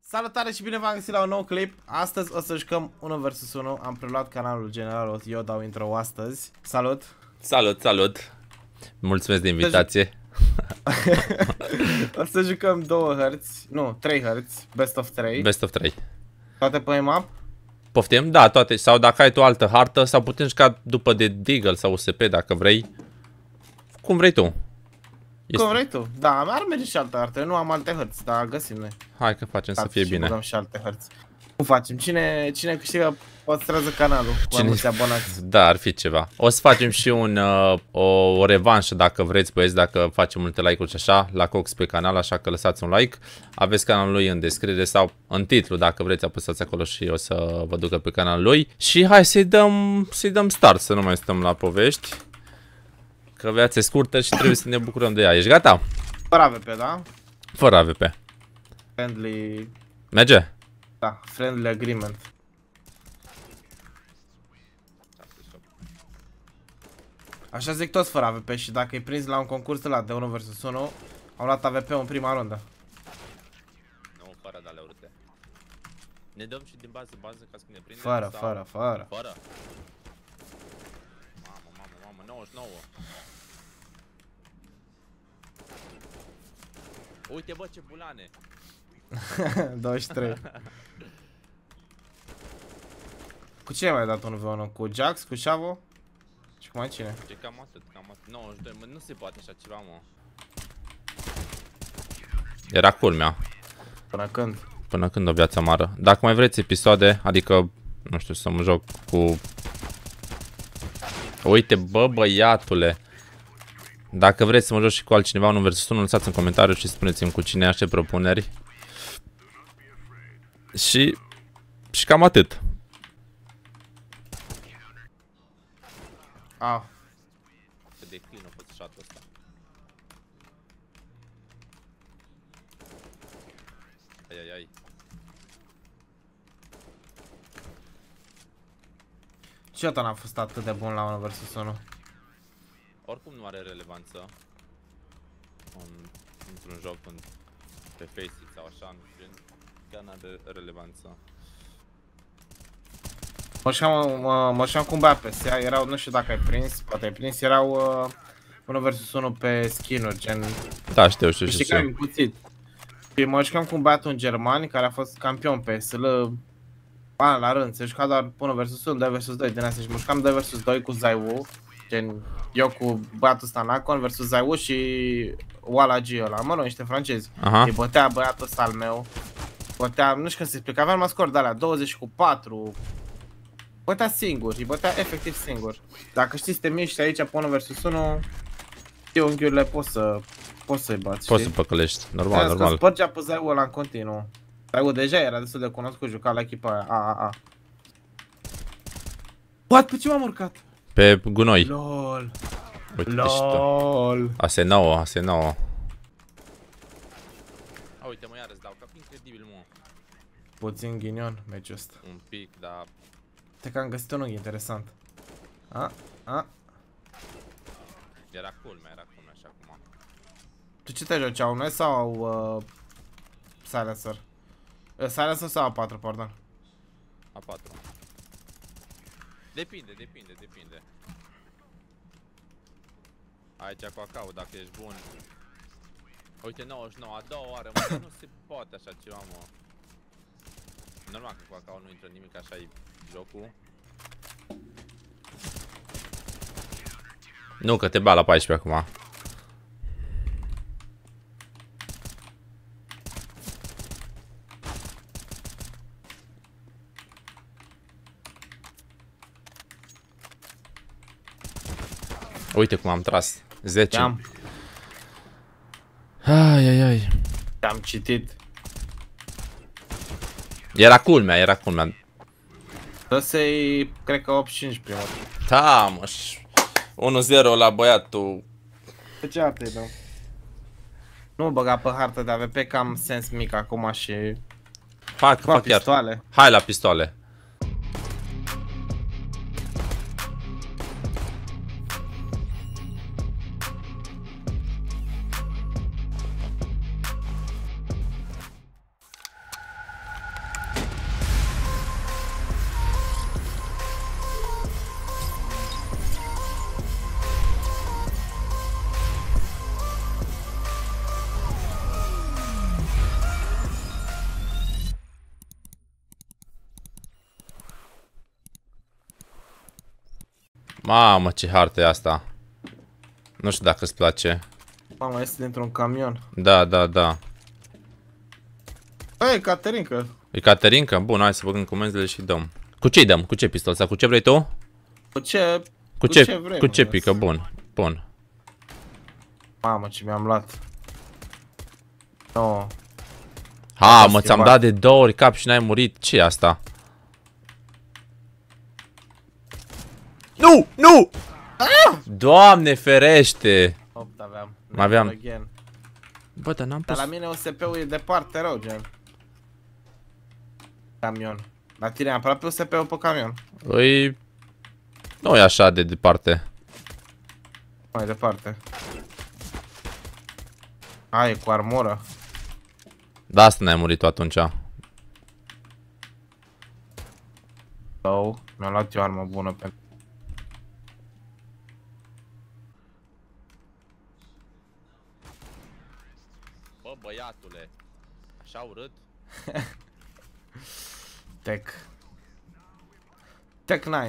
Salutare și bine v-am găsit la un nou clip. Astăzi o să jucăm 1 vs 1. Am preluat canalul general, eu dau intro astăzi. Salut! Salut, salut! Mulțumesc de invitație. O să jucăm 2 hărți, nu, 3 hărți, best of 3. Best of 3. Toate pe map? Poftim? Da, toate. Sau dacă ai tu o altă hartă, sau putem juca după de Deagle sau USP dacă vrei. Cum vrei tu. Cum vrei tu? Da, ar merge și alte harte, nu am alte hărți, dar găsim noi. Hai că facem să fie bine. Băgăm și alte hărți. Cum facem? Cine câștigă păstrează canalul cu mai mulți abonați. Da, ar fi ceva. O să facem și o revanșă dacă vreți, băieți, dacă facem multe like-uri și așa, la Cox pe canal, așa că lăsați un like. Aveți canalul lui în descriere sau în titlu, dacă vreți, apăsați acolo și o să vă ducă pe canalul lui. Și hai să-i dăm start, să nu mai stăm la povești. Că viața e scurtă și trebuie să ne bucurăm de ea. Ești gata? Fără AVP, da? Fără AVP. Friendly... Merge? Da, friendly agreement. Așa zic toți fără AVP și dacă e prins la un concurs ăla de 1 vs 1, au luat AVP în prima rundă. Nu, fără de alea urâte. Ne dăm și din bază ca să ne prindem? Fără. Fără? Mamă, 99. Uite bă ce bulane. 23. Cu cine mai ai dat 1v1? Cu Jax? Cu Shavo? Și cu mai cine? E cam atât. 92, mă, nu se poate așa ceva, mă. Era culmea. Până când? Până când o viață amară. Dacă mai vreți episoade, adică, nu știu, să mă joc cu... Uite, bă, băiatule. Dacă vreți să mă joc și cu altcineva 1 vs 1, lăsați în comentariu și spuneți-mi cu cine aștept propuneri. Și cam atât. Ah. Cât de clean a fost shot-ul ăsta. Ai. Niciodată n-am fost atât de bun la 1 vs 1. Oricum nu are relevanță într-un joc pe Faceit sau așa, chiar nu are relevanță. Mă știam cum bea pe SEA, erau, nu știu dacă ai prins, poate ai prins, erau 1 vs 1 pe skin-uri, gen... Da, știu. Puțit. Și mă jucam cu un băiatul în german care a fost campion pe SL an la rând, se juca doar 1 vs 1, 2 vs 2 din astea și mă jucam 2 vs 2 cu Zaiwu, gen eu cu băiatul ăsta Nacon vs Zaiwu și Walla G ăla, mă rog, niște francezi. Îi bătea băiatul ăsta al meu, bătea, nu știu cum se explică, aveam mascor de alea, 24, bătea singur, îi bătea efectiv singur. Dacă știi să te miști aici pe 1 vs 1, unghiurile poți să-i bați. Poți să păcălești, normal. Că spărgea pe Zaiwu ăla în continuu. Zaiwu deja era destul de cunoscut, juca la echipa aia. What? Pe ce m-am urcat? Pe gunoi. LOL. Uite LOL. Ase 9. Uite mă, iară-ți dau cap incredibil, mă. Puțin ghinion meciul ăsta. Un pic, dar... Te că am găsit un unghi interesant. Era culmea și acum. Tu ce te joci, AUM sau Silencer? Silencer sau A4, pardon? A4. Depinde. Aici cu acau, dacă ești bun. Uite, 99, a doua oară, mă, nu se poate așa ceva, mă. Normal că cu acau nu intră nimic, așa e jocul. Nu, că te ba la 14 acum. Uite cum am tras. 10. Ai. Te-am citit. Era culmea. Dă să-i, cred că 85 prima. Da, mă. 1-0 la băiatul. Pe ce hartă îi dau? Nu băga pe hartă de AVP, că am sens mic acum și... Fac chiar. Pistoale. Hai la pistoale. Mamă, ce hartă e asta. Nu știu dacă îți place. Mama, este dintr-un camion. Da, da, da. Băi, Caterinca. E Caterinca? Bun, hai să băgăm comenzile și dăm. Cu ce-i dăm? Cu ce pistol? Sau cu ce vrei tu? Cu ce? Cu ce vrei, cu ce mă, pică? Bun. Bun. Mamă, ce mi-am luat. No. Ha, mă, ți-am dat de 2 ori cap și n-ai murit. Ce e asta? Nu! Nu! Doamne ferește! 8 aveam. Mai aveam. Again. Bă, dar n-am Dar pus... la mine OSP-ul e departe rău, gen. Camion. La tine aproape OSP-ul pe camion. Îi... Nu e așa de departe. Mai departe. A, e cu armură. Da, asta n-ai murit tu atunci. Sau, mi-am luat eu armă bună pentru... Bă, băiatule. Așa urât. Tech 9.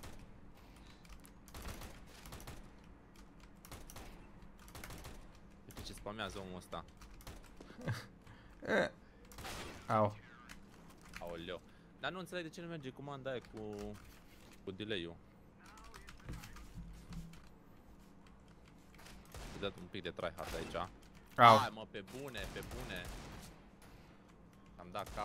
Uite ce spamează omul ăsta. Au. Aoleu. Dar nu înțeleg de ce nu merge comanda aia cu delay-ul. Îi dat un pic de tryhard aici. Au. Hai mă, pe bune, pe bune. Am dat cap.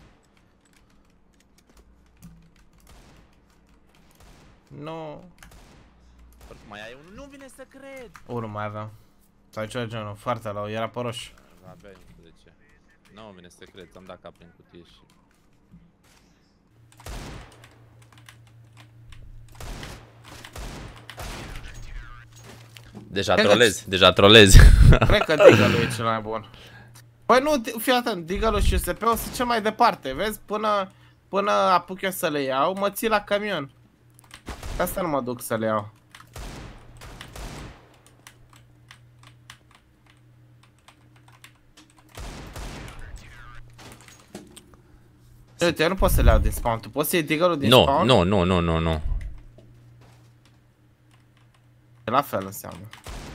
No. Mai ai unul? Nu vine să cred! Unul mai aveam. Sau ceva genul, foarte rău, era pe roșu. Abia 11. Nu vine să cred, ți-am dat cap prin cutie și... Deja trolezi, deja trolezi. Cred că Deagle-ul e cel mai bun. Păi nu, fii atent, Deagle-ul și USP-ul sunt cel mai departe, vezi? Până apuc eu să le iau, mă ții la camion. Asta nu mă duc să le iau. Uite, eu nu pot să le iau din spawn, tu poți să iei Deagle-ul din spawn? Nu. La fel înseamnă.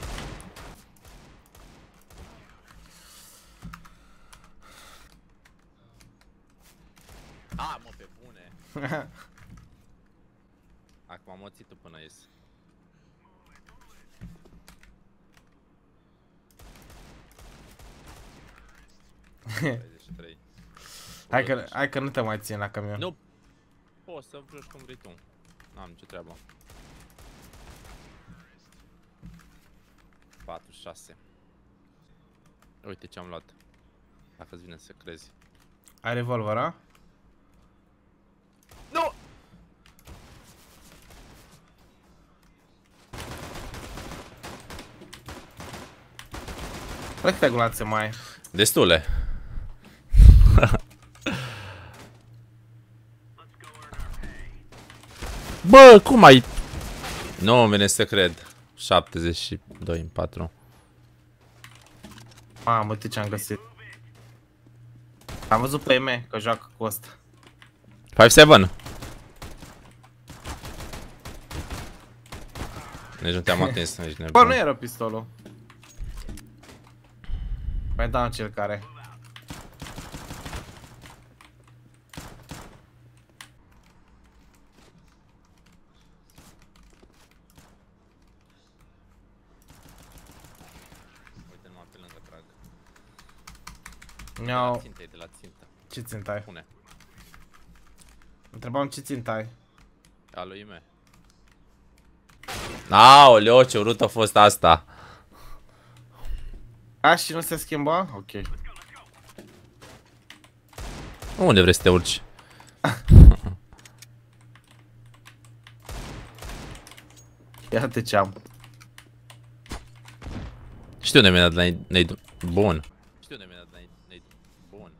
A, mă, pe bune. Acum am oțit-o până ies. Hai că nu te mai țin la camion. Nu poți să joci cum vrei tu. N-am nicio treabă. 46. Uite ce am luat. Dacă îți vine să crezi. Ai revolver, a? Nu! Câte gloanțe mai ai? Destule. Bă, cum ai... Nu vine să cred. 72 în 4. Mamă, uite ce am găsit. Am văzut pe EME că joacă cu ăsta. 5-7. Nici nu te-am atins, nici nebun. Bă, nu era pistolul. Mai dau încercare. Uite numai pe lângă trag. Mi-au... De la țintă. Ce țintă ai? Pune. Întrebam ce țintă ai. Alo, ime. Aoleo, ce urât a fost asta. A, și nu se schimbă? Ok. Unde vrei să te urci? Iată ce am. Știu unde mi-a dat nade. Bun. Știu unde mi-a dat nade. Bun.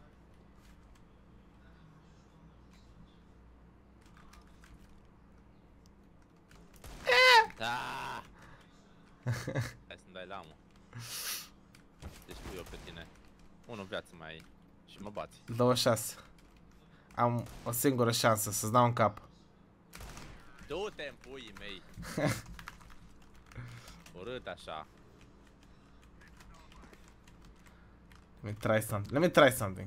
Da. Hai să-mi dai lamă. Deci știu eu pe tine. 1 viață mai ai. Și mă bați. 26. Am o singură șansă să-ți dau în cap. Du-te în puii mei. Urât așa. Let me try something.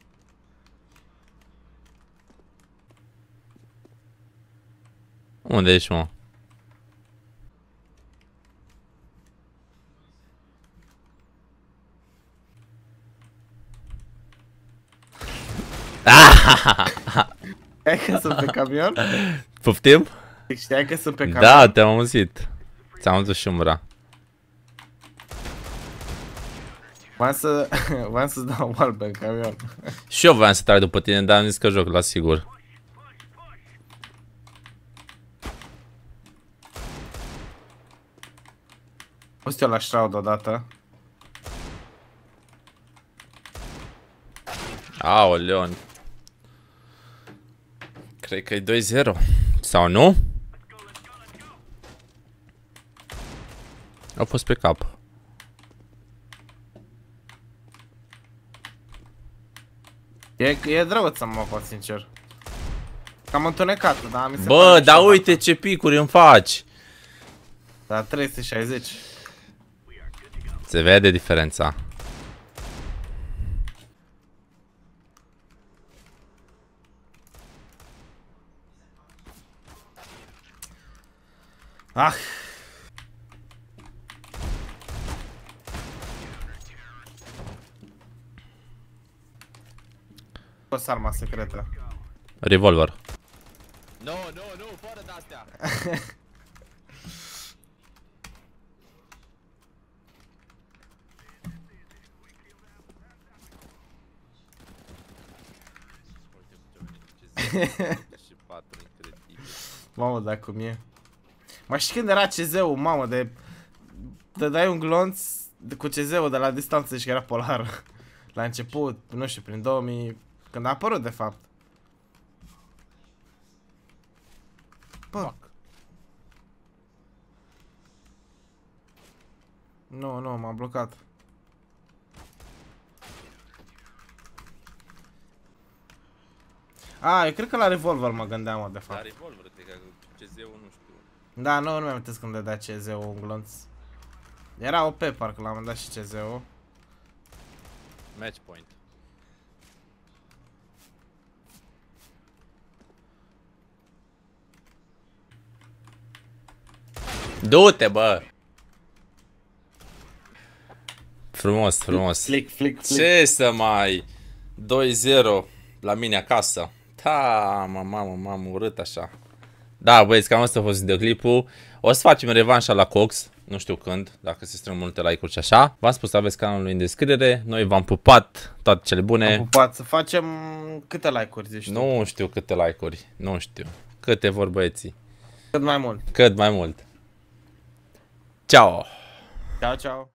Unde ești, mă? Știai că sunt pe camion? Poftim? Știai că sunt pe camion? Da, te-am auzit. Ți-am auzit și umbra. Voiam să-ți dau wall pe camion. Și eu voiam să trag după tine, dar am zis că joc la sigur. Poți eu la Shroud odată? Aoleu. Cred că e 2-0. Sau nu? Au fost pe cap. E drăguț să mă pot, sincer. Cam întunecat, dar mi se Bă, pare dar mișto uite asta. ce picuri îmi faci. Da, 360. Se vede diferența. Ah! Scos arma secretă. Revolver. Nu, fără de-astea. Mamă, da cum e. Mai știi când era CZ-ul, mamă, de dai un glonț cu CZ-ul de la distanță și că era polar. La început, nu știu, prin 2000, când a apărut de fapt. Bă. Nu, m-am blocat. Eu cred că la revolver mă gândeam, mă, de fapt. La revolver, cred că CZ-ul nu știu. Da, nu mi-am amintesc când le dea CZ-ul un glonț. Era OP, parcă l-am dat și CZ-ul. Match point. Du-te, bă! Frumos. Flick. Ce să mai... 2-0 la mine acasă. Da, mamă, urât așa. Da, băieți, cam asta a fost videoclipul. O să facem revanșa la Cox. Nu știu când, dacă se strâng multe like-uri și așa. V-am spus să aveți canalul în descriere. Noi v-am pupat, toate cele bune. Am pupat să facem câte like-uri, zici tu? Nu știu câte like-uri, nu știu. Câte vor băieții. Cât mai mult. Cât mai mult. Ciao! Ciao.